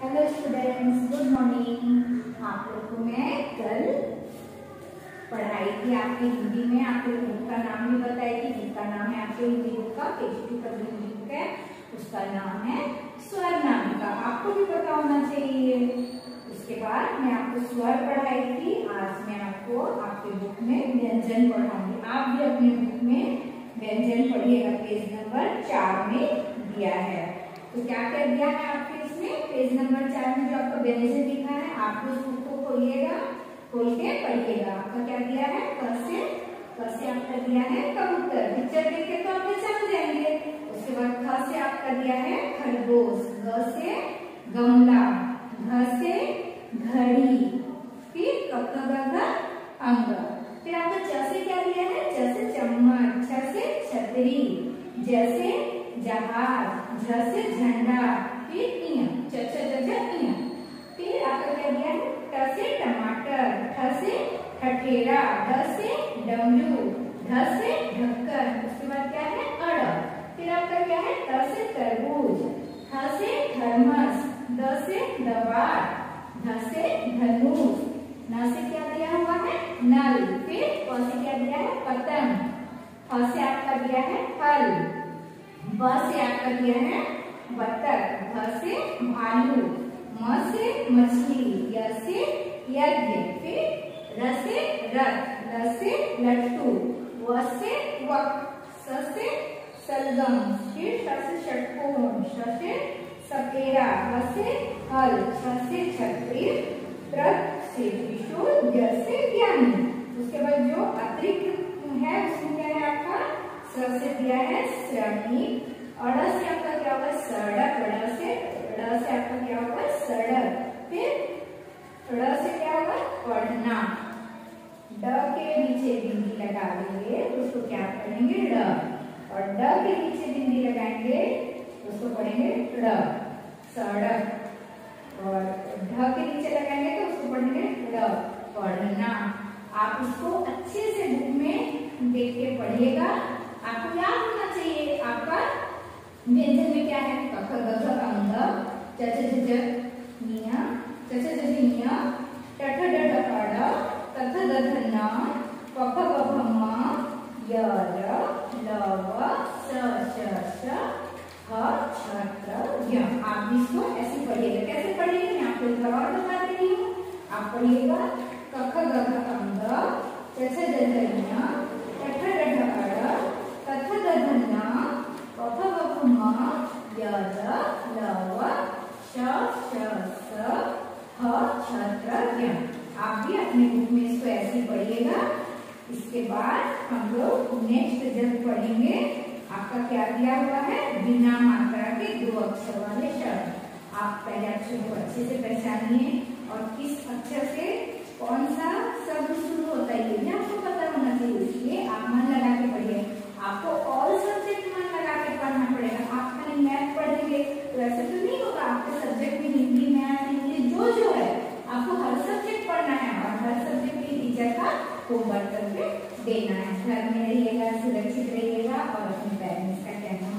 Hello students, good morning. आप लोग को मैं कल पढ़ाई थी आपकी हिंदी में। आपके बुक का नाम भी बताई थी। बुक का नाम है आपके हिंदी बुक का K.G2 का जो हिंदी बुक है उसका नाम है स्वर नामिका। आपको भी पता होना चाहिए। उसके बाद मैं आपको स्वर पढ़ाई थी। आज मैं आपको आपके बुक में व्यंजन पढ़ाऊंगी। आप भी अपने बुक में व्यंजन पढ़िएगा। पेज नंबर 4 में दिया है। तो क्या क्या दिया है आपके इसमें पेज नंबर 4 में जो आपका व्यंजन लिखा है, आप उस बुक को खोलिएगा, खोल के पढ़िएगा। आपका क्या दिया है? क से आपका दिया है कबूतर। पिक्चर देख के तो आप पहचान जाएंगे। उसके बाद ख से आपका दिया है खरगोश, ग से गमला, घ से घड़ी, फिर क अंग। फिर आपका च से क्या दिया है? च से चम्मच, छ से छतरी, ज से जहाज, झ से झंडा, फिर इं, च इं। फिर आपका क्या दिया है? ट से टमाटर, ठ से ठठेरा, ड से डमरू, ढ से ढक्कन। उसके बाद क्या है? अड़। फिर आपका क्या है? त से तरबूज, थ से थर्मस, द से दवार, ध से धनुष, न से क्या दिया हुआ है? नल। फिर प से क्या दिया है? पतंग, फ से आपका दिया है फल, ब से आपका दिया है बतख, भ से भालू, म से मछली, य से यज्ञ, फिर र से रथ, ल से लट्टू, व से वक, स से सलगम, फिर ष से षटकोण, श से सपेरा, ह से हल, छ से छतरी, त्र से त्रिशूल, ज से ज्ञानी। उसके बाद जो अतिरिक्त है उसमें क्या है आपका? स से दिया है श्रमिक, अड़ से आपका क्या होगा? सड़क, ड़ से आपका क्या होगा? सड़क, फिर ड़ से क्या होगा? पढ़ना। ड के नीचे बिंदी लगा देंगे तो उसको क्या पढ़ेंगे? ड। और ड के नीचे बिंदी लगाएंगे तो उसको पढ़ेंगे ड़, सड़क। और ढ के नीचे लगाएंगे तो उसको पढ़ेंगे ड़, पढ़ना। आप इसको अच्छे से बुक में देख के पढ़िएगा। आपको याद होना चाहिए आपका व्यंजन में क्या है? क ख ग घ अंग, च छ ज झ निया, च छ ज झ निया, ट ठ ड ढ ड़, त थ द ध न, प फ ब भ म, य र, ल व, स श ह छ त्र य। आप भी इसको ऐसे पढ़िएगा। कैसे पढ़िएगा मैं आपको एक बार और बता रही हूँ। आप पढ़िएगा क ख ग घ अंग, च छ ज झ निया, ट ठ ड ढ ड़, त थ द ध न, प फ ब भ म, य र, ल व, श स ह छ त्र य। आप भी अपने बुक में इसको ऐसे पढ़िएगा। इसके बाद हम लोग नेक्स्ट जब पढ़ेंगे, आपका क्या दिया हुआ है? बिना मात्रा के 2 अक्षर वाले शब्द। आप पहले अक्षर को अच्छे से पहचानिए और किस अक्षर से कौन सा शब्द शुरू होता है ये भी आपको पता होना चाहिए। इसलिए आप मन लगा के पढ़िए। आपको ऑल सब्जेक्ट मन लगा के पढ़ना पड़ेगा। आप खाली मैथ पढ़ेंगे तो ऐसे तो नहीं होगा। आपके सब्जेक्ट में हिंदी, मैथ, इंग्लिश जो है आपको हर सब्जेक्ट पढ़ना है और हर सब्जेक्ट की टीचर का होमवर्क करके देना है। घर में रहिएगा, सुरक्षित रहिएगा और अपने पेरेंट्स का कहना